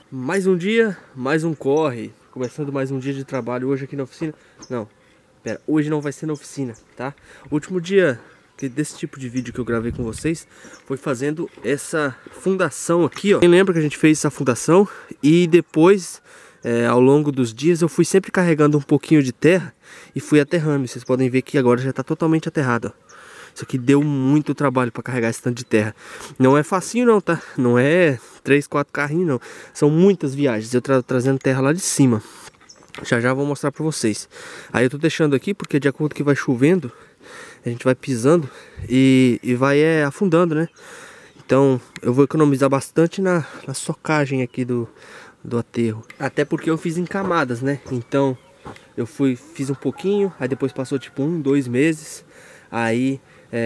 Mais um dia, mais um corre. Começando mais um dia de trabalho hoje aqui na oficina. Não, pera, hoje não vai ser na oficina, tá? O último dia desse tipo de vídeo que eu gravei com vocês foi fazendo essa fundação aqui, ó. Quem lembra que a gente fez essa fundação e depois, ao longo dos dias, eu fui sempre carregando um pouquinho de terra e fui aterrando. Vocês podem ver que agora já está totalmente aterrado, ó. Isso aqui deu muito trabalho para carregar esse tanto de terra. Não é facinho não, tá? Não é 3, 4 carrinhos não. São muitas viagens. Eu trazendo terra lá de cima. Já já vou mostrar para vocês. Aí eu tô deixando aqui porque de acordo que vai chovendo, a gente vai pisando e vai afundando, né? Então eu vou economizar bastante na socagem aqui do aterro. Até porque eu fiz em camadas, né? Então eu fiz um pouquinho, aí depois passou tipo 1, 2 meses. Aí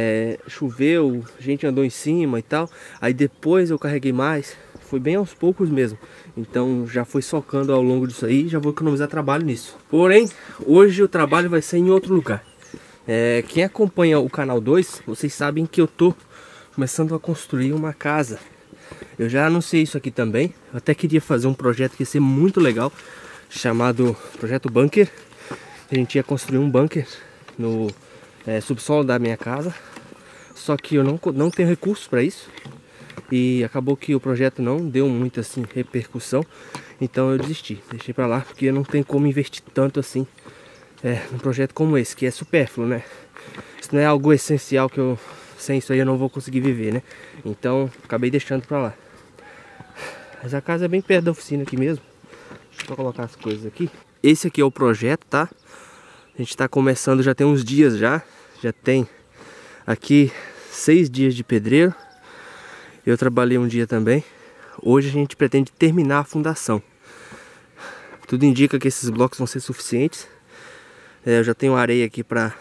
choveu, a gente andou em cima e tal. Aí depois eu carreguei mais. Foi bem aos poucos mesmo. Então já foi socando ao longo disso aí. Já vou economizar trabalho nisso. Porém, hoje o trabalho vai ser em outro lugar. Quem acompanha o canal 2, vocês sabem que eu tô começando a construir uma casa. Eu já anunciei isso aqui também. Eu até queria fazer um projeto que ia ser muito legal, chamado Projeto Bunker. A gente ia construir um bunker no subsolo da minha casa. Só que eu não tenho recursos para isso. E acabou que o projeto não deu muita assim, repercussão. Então eu desisti, deixei para lá, porque eu não tenho como investir tanto assim num projeto como esse, que é supérfluo, né? Isso não é algo essencial que eu... Sem isso aí eu não vou conseguir viver, né? Então acabei deixando para lá. Mas a casa é bem perto da oficina aqui mesmo. Deixa eu só colocar as coisas aqui. Esse aqui é o projeto, tá? A gente tá começando, já tem uns dias já. Já tem aqui 6 dias de pedreiro. Eu trabalhei um dia também. Hoje a gente pretende terminar a fundação. Tudo indica que esses blocos vão ser suficientes. Eu já tenho areia aqui para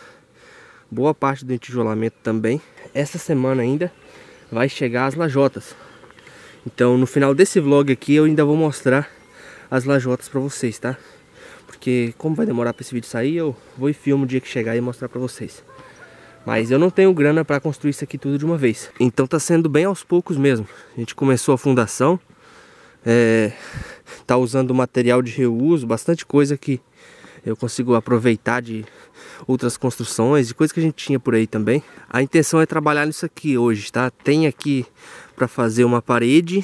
boa parte do entijolamento também. Essa semana ainda vai chegar as lajotas. Então no final desse vlog aqui eu ainda vou mostrar as lajotas para vocês, tá? Porque como vai demorar para esse vídeo sair, eu vou e filmo o dia que chegar e mostrar para vocês. Mas eu não tenho grana para construir isso aqui tudo de uma vez. Então tá sendo bem aos poucos mesmo. A gente começou a fundação. Tá usando material de reuso, bastante coisa que eu consigo aproveitar de outras construções, de coisas que a gente tinha por aí também. A intenção é trabalhar nisso aqui hoje, tá? Tem aqui para fazer uma parede.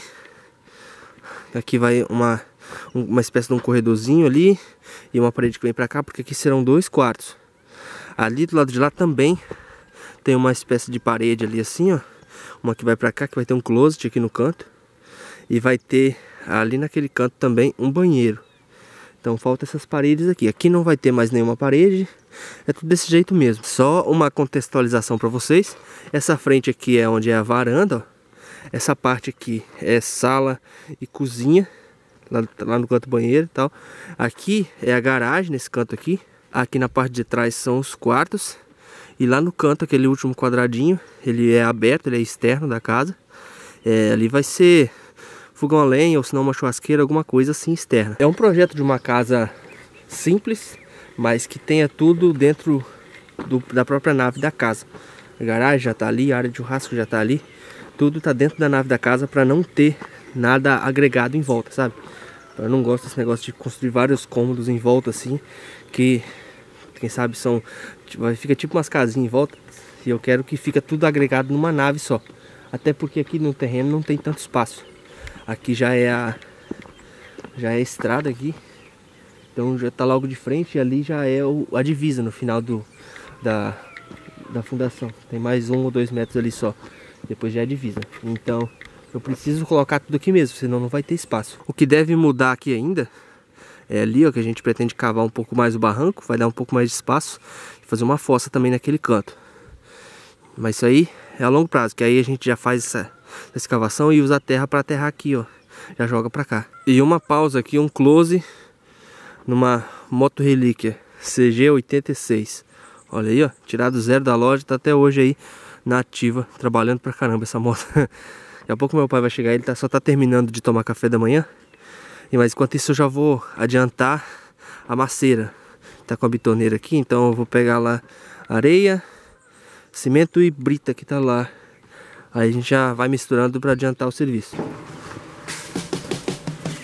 Aqui vai uma espécie de um corredorzinho ali e uma parede que vem para cá, porque aqui serão 2 quartos. Ali do lado de lá também tem uma espécie de parede ali assim, ó. Uma que vai para cá, que vai ter um closet aqui no canto. E vai ter ali naquele canto também um banheiro. Então falta essas paredes aqui. Aqui não vai ter mais nenhuma parede. É tudo desse jeito mesmo. Só uma contextualização para vocês. Essa frente aqui é onde é a varanda, ó. Essa parte aqui é sala e cozinha. Lá no canto banheiro e tal. Aqui é a garagem, nesse canto aqui. Aqui na parte de trás são os quartos. E lá no canto, aquele último quadradinho, ele é aberto, ele é externo da casa. Ali vai ser fogão a lenha, ou se não uma churrasqueira, alguma coisa assim externa. É um projeto de uma casa simples, mas que tenha tudo dentro da própria nave da casa. A garagem já está ali, a área de churrasco já está ali. Tudo está dentro da nave da casa para não ter nada agregado em volta, sabe? Eu não gosto desse negócio de construir vários cômodos em volta assim, que quem sabe fica tipo umas casinhas em volta. E eu quero que fica tudo agregado numa nave só. Até porque aqui no terreno não tem tanto espaço. Aqui já é a estrada aqui. Então já tá logo de frente e ali já é a divisa no final da fundação. Tem mais 1 ou 2 metros ali só. Depois já é a divisa. Então eu preciso colocar tudo aqui mesmo, senão não vai ter espaço. O que deve mudar aqui ainda é ali, ó, que a gente pretende cavar um pouco mais o barranco. Vai dar um pouco mais de espaço. E fazer uma fossa também naquele canto. Mas isso aí é a longo prazo, que aí a gente já faz essa escavação e usa a terra para aterrar aqui, ó. Já joga para cá. E uma pausa aqui, um close numa moto relíquia CG86. Olha aí, ó, tirado zero da loja, tá até hoje aí na ativa, trabalhando pra caramba essa moto. Daqui a pouco meu pai vai chegar, ele só tá terminando de tomar café da manhã. Mas enquanto isso eu já vou adiantar a maceira. Tá com a bitoneira aqui, então eu vou pegar lá areia, cimento e brita que tá lá. Aí a gente já vai misturando para adiantar o serviço.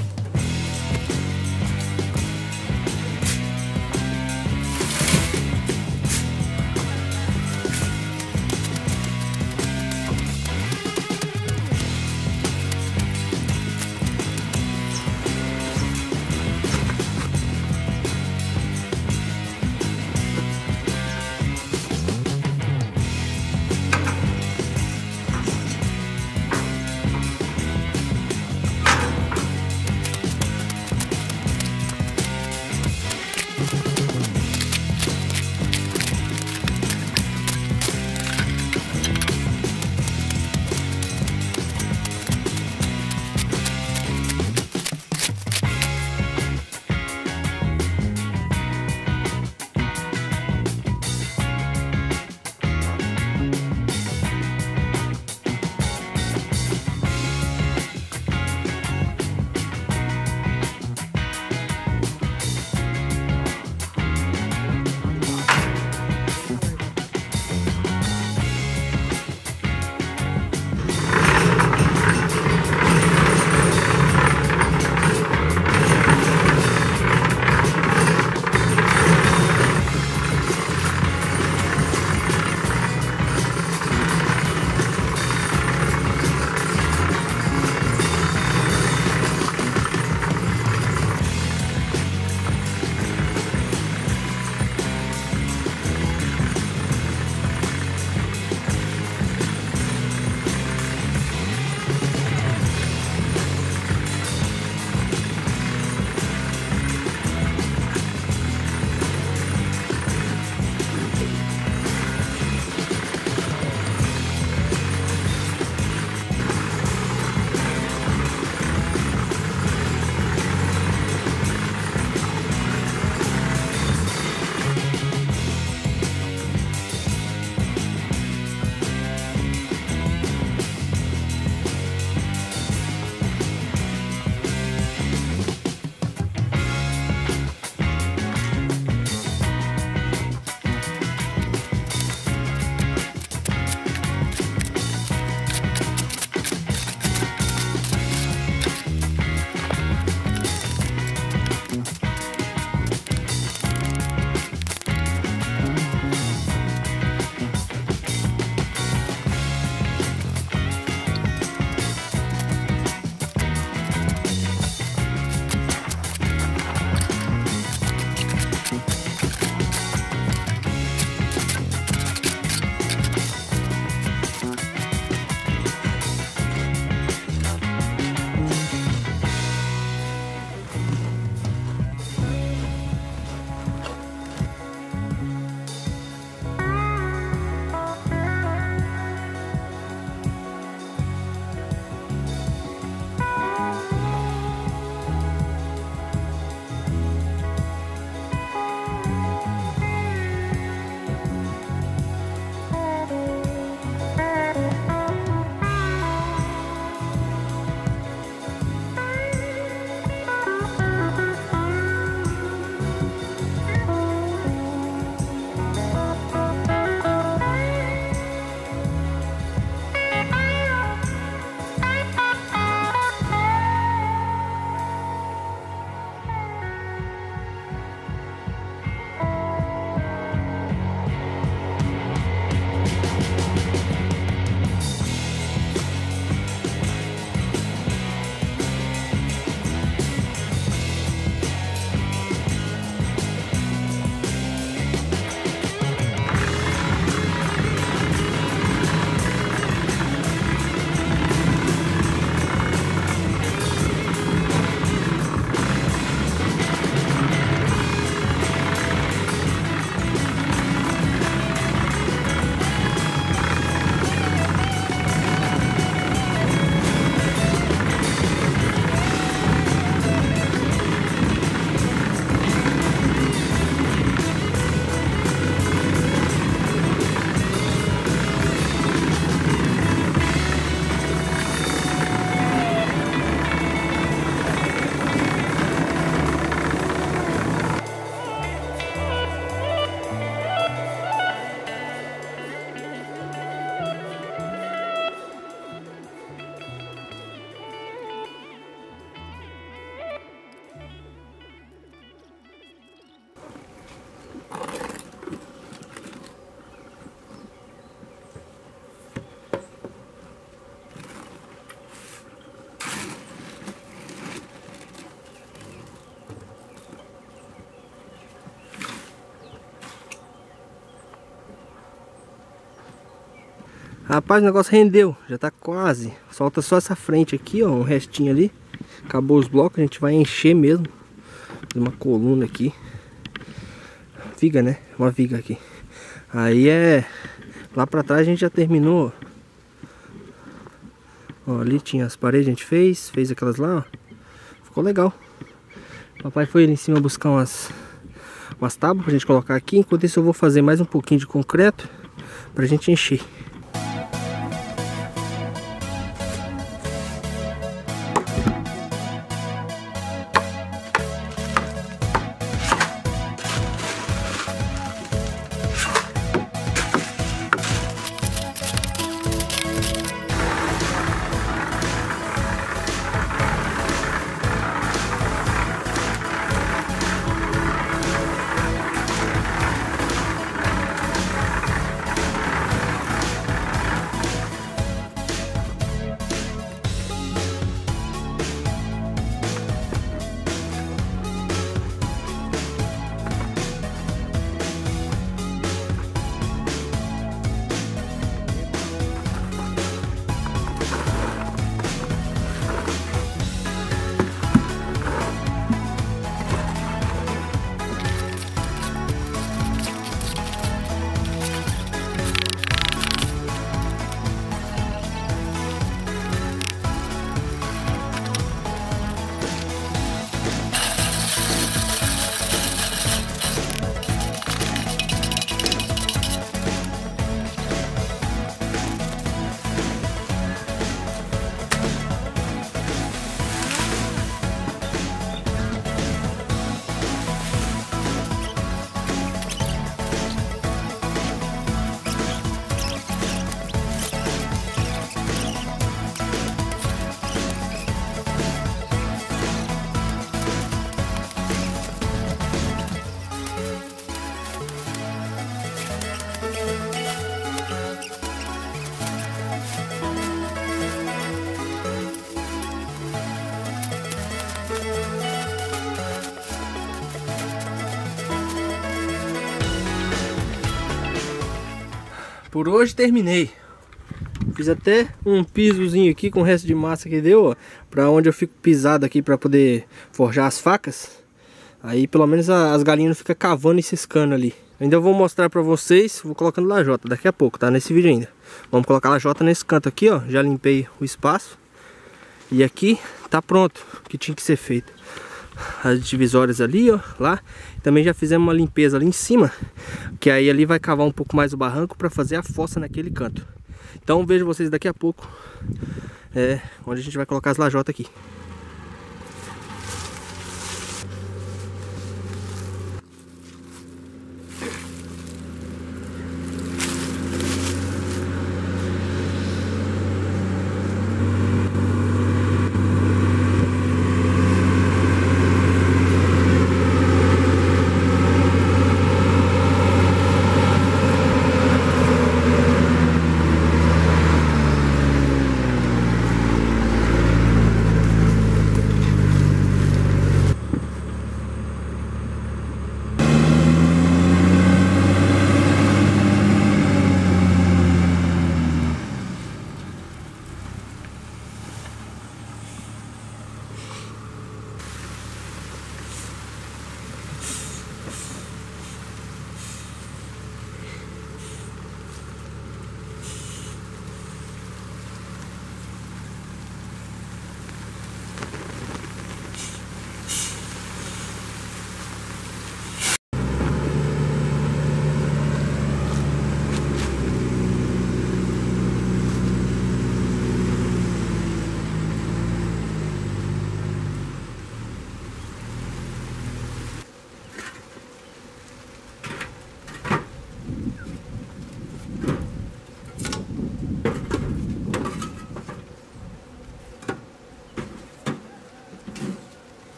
Rapaz, o negócio rendeu, já tá quase. Falta só essa frente aqui, ó, um restinho ali. Acabou os blocos, a gente vai encher mesmo. Uma coluna aqui. Viga, né? Uma viga aqui. Aí lá pra trás a gente já terminou. Ó, ali tinha as paredes, a gente fez aquelas lá, ó. Ficou legal. Papai foi ali em cima buscar umas tábuas pra gente colocar aqui. Enquanto isso eu vou fazer mais um pouquinho de concreto pra gente encher. Por hoje terminei. Fiz até um pisozinho aqui com o resto de massa que deu, ó, pra onde eu fico pisado aqui pra poder forjar as facas. Aí pelo menos as galinhas não ficam cavando e ciscando ali. Ainda vou mostrar pra vocês, vou colocando lajota daqui a pouco, tá? Nesse vídeo ainda. Vamos colocar lajota nesse canto aqui, ó. Já limpei o espaço. E aqui tá pronto o que tinha que ser feito. As divisórias ali, ó, lá. Também já fizemos uma limpeza ali em cima, que aí ali vai cavar um pouco mais o barranco para fazer a fossa naquele canto. Então vejo vocês daqui a pouco, onde a gente vai colocar as lajotas aqui.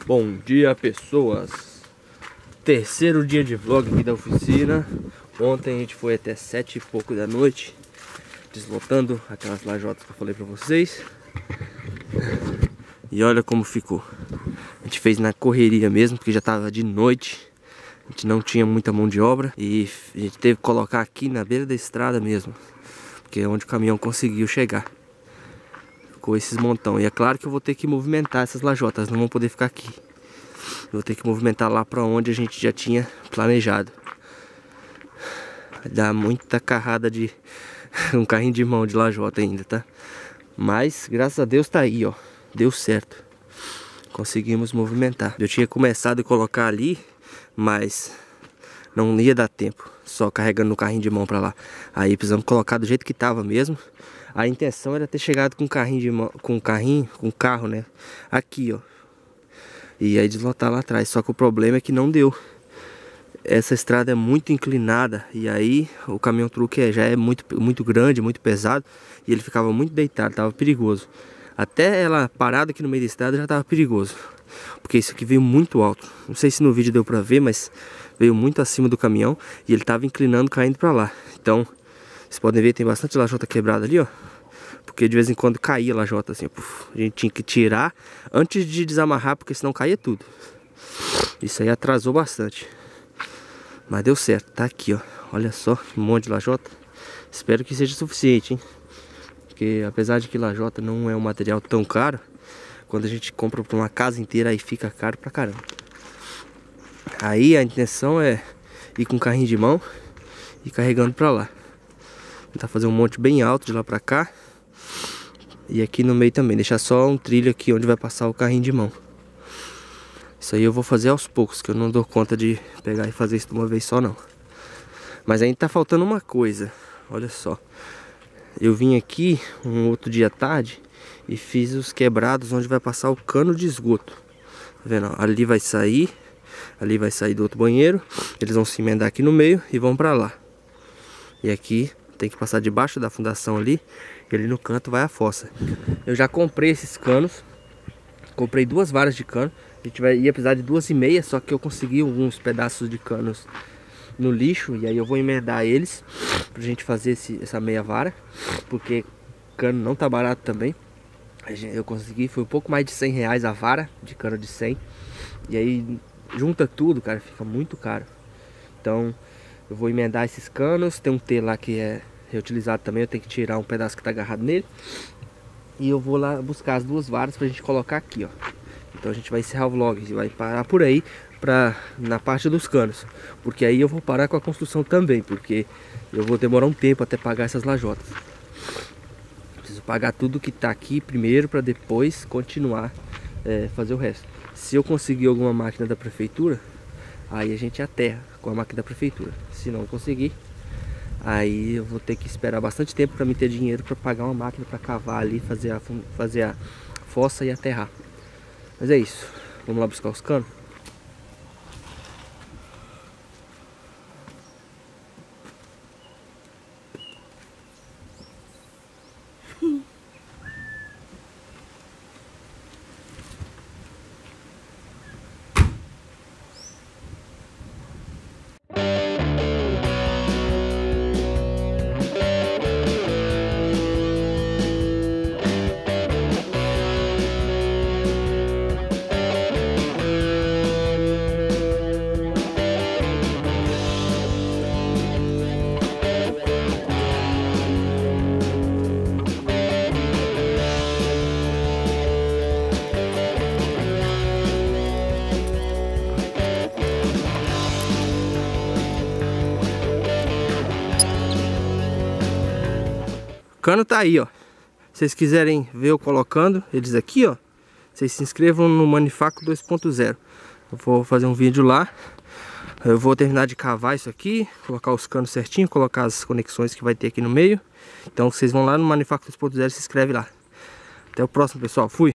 Bom dia, pessoas. Terceiro dia de vlog aqui da oficina. Ontem a gente foi até 7 e pouco da noite, desmontando aquelas lajotas que eu falei pra vocês. E olha como ficou. A gente fez na correria mesmo, porque já tava de noite. A gente não tinha muita mão de obra e a gente teve que colocar aqui na beira da estrada mesmo, porque é onde o caminhão conseguiu chegar. Ficou esses montão. E é claro que eu vou ter que movimentar essas lajotas, não vão poder ficar aqui. Eu vou ter que movimentar lá pra onde a gente já tinha planejado. Vai dar muita carrada de um carrinho de mão de lajota ainda, tá? Mas graças a Deus tá aí, ó. Deu certo. Conseguimos movimentar. Eu tinha começado a colocar ali, mas não ia dar tempo, só carregando no carrinho de mão pra lá. Aí precisamos colocar do jeito que tava mesmo. A intenção era ter chegado com carrinho de mão, com carro, né? Aqui, ó. E aí deslotar lá atrás. Só que o problema é que não deu. Essa estrada é muito inclinada. E aí o caminhão truque já é muito grande, muito pesado. E ele ficava muito deitado, tava perigoso. Até ela parada aqui no meio da estrada já tava perigoso. Porque isso aqui veio muito alto. Não sei se no vídeo deu pra ver, mas veio muito acima do caminhão. E ele tava inclinando, caindo pra lá. Então, vocês podem ver, tem bastante lajota quebrada ali, ó. Porque de vez em quando caía a lajota assim, puf, a gente tinha que tirar antes de desamarrar, porque senão caía tudo. Isso aí atrasou bastante. Mas deu certo, tá aqui, ó. Olha só, um monte de lajota. Espero que seja suficiente, hein? Porque apesar de que lajota não é um material tão caro, quando a gente compra pra uma casa inteira aí fica caro pra caramba. Aí a intenção é ir com o carrinho de mão e carregando pra lá. Tentar fazer um monte bem alto de lá pra cá. E aqui no meio também, deixar só um trilho aqui onde vai passar o carrinho de mão. Isso aí eu vou fazer aos poucos, que eu não dou conta de pegar e fazer isso de uma vez só não. Mas ainda tá faltando uma coisa, olha só. Eu vim aqui um outro dia à tarde e fiz os quebrados onde vai passar o cano de esgoto. Tá vendo? Ali vai sair do outro banheiro. Eles vão se emendar aqui no meio e vão pra lá. E aqui tem que passar debaixo da fundação ali. E ali no canto vai a fossa. Eu já comprei esses canos. Comprei 2 varas de cano. A gente ia precisar de 2,5. Só que eu consegui alguns pedaços de canos no lixo. E aí eu vou emendar eles pra gente fazer essa meia vara. Porque cano não tá barato também. Eu consegui, foi um pouco mais de R$100 a vara de cano de 100. E aí junta tudo, cara, fica muito caro. Então eu vou emendar esses canos. Tem um T lá que é reutilizado também, eu tenho que tirar um pedaço que tá agarrado nele. E eu vou lá buscar as 2 varas pra gente colocar aqui, ó. Então a gente vai encerrar o vlog e vai parar por aí na parte dos canos. Porque aí eu vou parar com a construção também, porque eu vou demorar um tempo até pagar essas lajotas. Preciso pagar tudo que tá aqui primeiro pra depois continuar fazer o resto. Se eu conseguir alguma máquina da prefeitura, aí a gente aterra com a máquina da prefeitura. Se não conseguir, aí eu vou ter que esperar bastante tempo para me ter dinheiro para pagar uma máquina para cavar ali, fazer a fossa e aterrar. Mas é isso. Vamos lá buscar os canos. O cano tá aí, ó. Se vocês quiserem ver eu colocando eles aqui, ó, vocês se inscrevam no Manifacto 2.0. Eu vou fazer um vídeo lá. Eu vou terminar de cavar isso aqui, colocar os canos certinho, colocar as conexões que vai ter aqui no meio. Então vocês vão lá no Manifacto 2.0 e se inscreve lá. Até o próximo, pessoal. Fui!